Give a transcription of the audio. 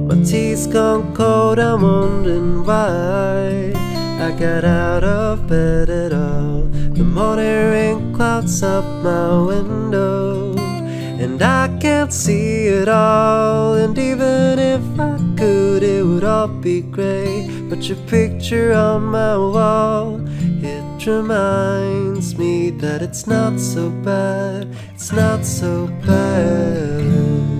My tea's gone cold, I'm wondering why I got out of bed at all. The morning rain clouds up my window, and I can't see it all. And even if I could, it would all be grey. But your picture on my wall, it reminds me that it's not so bad, it's not so bad.